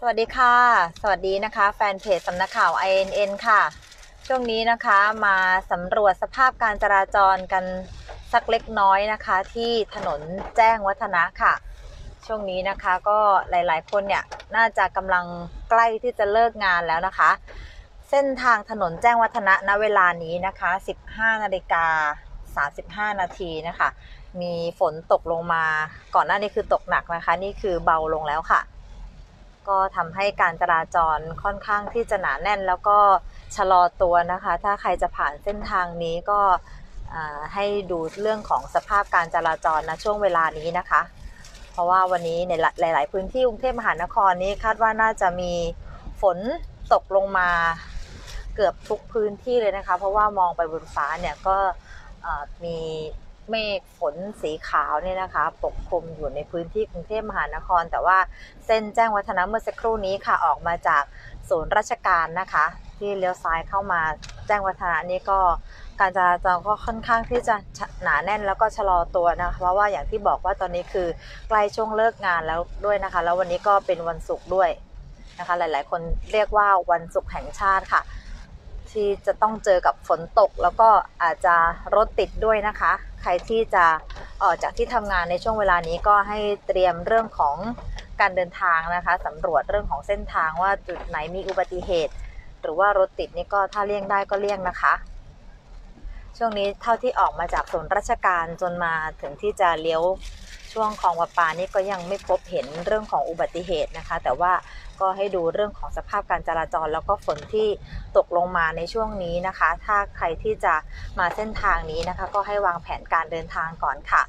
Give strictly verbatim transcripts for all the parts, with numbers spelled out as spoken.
วัสดีค่ะสวัสดีนะคะแฟนเพจสำนักข่าว ไอ เอ็น เอ็น ค่ะช่วงนี้นะคะมาสำรวจสภาพการจราจรกันสักเล็กน้อยนะคะที่ถนนแจ้งวัฒนะค่ะช่วงนี้นะคะก็หลายๆคนเนี่ยน่าจะกำลังใกล้ที่จะเลิกงานแล้วนะคะเส้นทางถนนแจ้งวัฒนะณเวลานี้นะคะ สิบห้านาฬิกาสามสิบห้านาทีนะคะมีฝนตกลงมาก่อนหน้านี้คือตกหนักนะคะนี่คือเบาลงแล้วค่ะก็ทำให้การจราจรค่อนข้างที่จะหนาแน่นแล้วก็ชะลอตัวนะคะถ้าใครจะผ่านเส้นทางนี้ก็ให้ดูเรื่องของสภาพการจราจรนะช่วงเวลานี้นะคะเพราะว่าวันนี้ในหลายๆพื้นที่กรุงเทพมหานครนี้คาดว่าน่าจะมีฝนตกลงมาเกือบทุกพื้นที่เลยนะคะเพราะว่ามองไปบนฟ้าเนี่ยก็มีเมฆฝนสีขาวเนี่ยนะคะปกคลุมอยู่ในพื้นที่กรุงเทพมหานครแต่ว่าเส้นแจ้งวัฒนะเมื่อสักครู่นี้ค่ะออกมาจากศูนย์ราชการนะคะที่เลี้ยวซ้ายเข้ามาแจ้งวัฒนะนี่ก็การจราจรก็ค่อนข้างที่จะหนาแน่นแล้วก็ชะลอตัวนะคะเพราะว่าอย่างที่บอกว่าตอนนี้คือใกล้ช่วงเลิกงานแล้วด้วยนะคะแล้ววันนี้ก็เป็นวันศุกร์ด้วยนะคะหลายๆคนเรียกว่าวันศุกร์แห่งชาติค่ะที่จะต้องเจอกับฝนตกแล้วก็อาจจะรถติดด้วยนะคะใครที่จะออกจากที่ทำงานในช่วงเวลานี้ก็ให้เตรียมเรื่องของการเดินทางนะคะสำรวจเรื่องของเส้นทางว่าจุดไหนมีอุบัติเหตุหรือว่ารถติดนี่ก็ถ้าเลี่ยงได้ก็เลี่ยงนะคะช่วงนี้เท่าที่ออกมาจากศูนย์ราชการจนมาถึงที่จะเลี้ยวช่วงคลองประปานี่ก็ยังไม่พบเห็นเรื่องของอุบัติเหตุนะคะแต่ว่าก็ให้ดูเรื่องของสภาพการจราจรแล้วก็ฝนที่ตกลงมาในช่วงนี้นะคะถ้าใครที่จะมาเส้นทางนี้นะคะก็ให้วางแผนการเดินทางก่อนค่ะ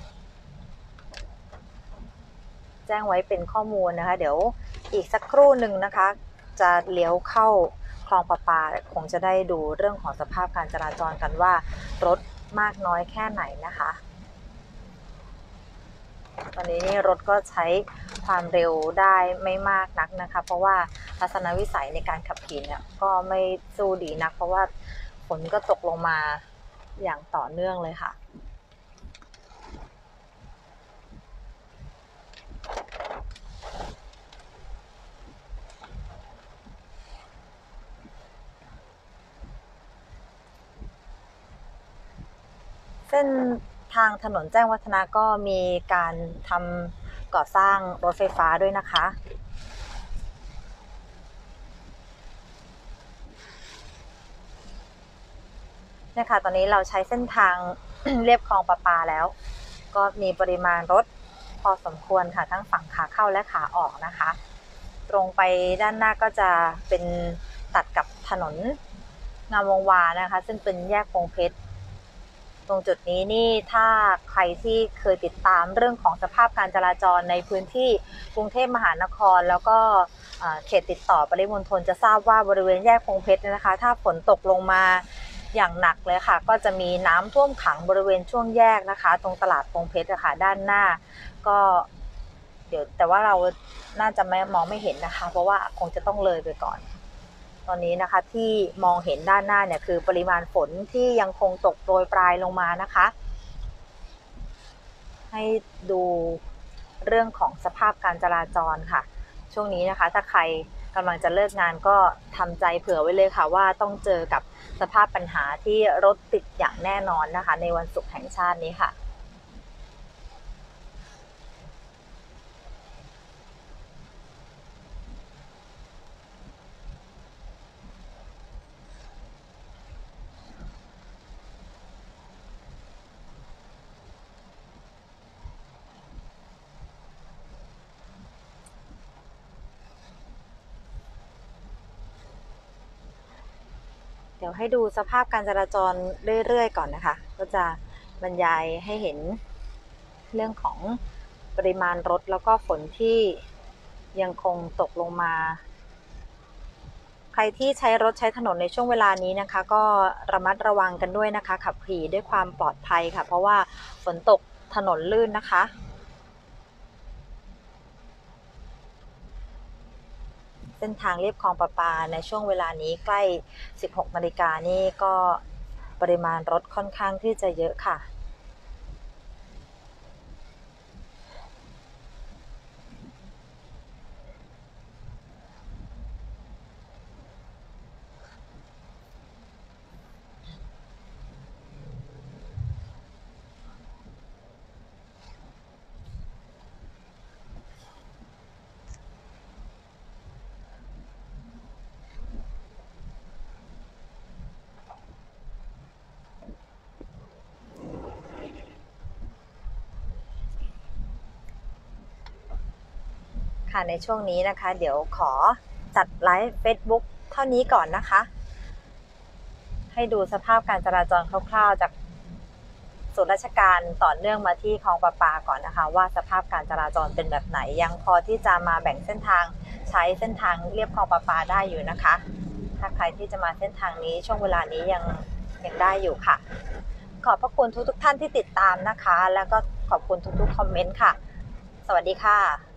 แจ้งไว้เป็นข้อมูลนะคะเดี๋ยวอีกสักครู่หนึ่งนะคะจะเลี้ยวเข้าคลองประปาคงจะได้ดูเรื่องของสภาพการจราจรกันว่ารถมากน้อยแค่ไหนนะคะตอนนี้นี่รถก็ใช้ความเร็วได้ไม่มากนักนะคะเพราะว่าทัศนวิสัยในการขับขี่เนี่ยก็ไม่สู้ดีนักเพราะว่าฝนก็ตกลงมาอย่างต่อเนื่องเลยค่ะเส้นทางถนนแจ้งวัฒนะก็มีการทำก่อสร้างรถไฟฟ้าด้วยนะคะเนี่ยค่ะตอนนี้เราใช้เส้นทาง เรียบคลองประปาแล้วก็มีปริมาณรถพอสมควรค่ะทั้งฝั่งขาเข้าและขาออกนะคะตรงไปด้านหน้าก็จะเป็นตัดกับถนนงามวงวานนะคะซึ่งเป็นแยกพงเพชรตรงจุดนี้นี่ถ้าใครที่เคยติดตามเรื่องของสภาพการจราจรในพื้นที่กรุงเทพมหานครแล้วก็เขตติดต่อปริมณฑลจะทราบว่าบริเวณแยกพงเพชรนะคะถ้าฝนตกลงมาอย่างหนักเลยค่ะก็จะมีน้ำท่วมขังบริเวณช่วงแยกนะคะตรงตลาดพงเพชรค่ะด้านหน้าก็เดี๋ยวแต่ว่าเราน่าจะไม่มองไม่เห็นนะคะเพราะว่าคงจะต้องเลยไปก่อนตอนนี้นะคะที่มองเห็นด้านหน้าเนี่ยคือปริมาณฝนที่ยังคงตกโปรยปลายลงมานะคะให้ดูเรื่องของสภาพการจราจรค่ะช่วงนี้นะคะถ้าใครกำลังจะเลิกงานก็ทำใจเผื่อไว้เลยค่ะว่าต้องเจอกับสภาพปัญหาที่รถติดอย่างแน่นอนนะคะในวันศุกร์แห่งชาตินี้ค่ะเดี๋ยวให้ดูสภาพการจราจรเรื่อยๆก่อนนะคะก็จะบรรยายให้เห็นเรื่องของปริมาณรถแล้วก็ฝนที่ยังคงตกลงมาใครที่ใช้รถใช้ถนนในช่วงเวลานี้นะคะก็ระมัดระวังกันด้วยนะคะขับขี่ด้วยความปลอดภัยค่ะเพราะว่าฝนตกถนนลื่นนะคะเส้นทางเรียบคลองประปาในช่วงเวลานี้ใกล้สิบหกนาฬิกานี่ก็ปริมาณรถค่อนข้างที่จะเยอะค่ะค่ะในช่วงนี้นะคะ เดี๋ยวขอจัดไลฟ์ Facebook เท่านี้ก่อนนะคะ ให้ดูสภาพการจราจรคร่าวๆจากส่วนราชการต่อเนื่องมาที่คลองประปาก่อนนะคะว่าสภาพการจราจรเป็นแบบไหนยังพอที่จะมาแบ่งเส้นทางใช้เส้นทางเรียบคลองประปาได้อยู่นะคะถ้าใครที่จะมาเส้นทางนี้ช่วงเวลานี้ยังยังได้อยู่ค่ะขอบพระคุณทุกๆท่านที่ติดตามนะคะแล้วก็ขอบคุณทุกๆคอมเมนต์ค่ะสวัสดีค่ะ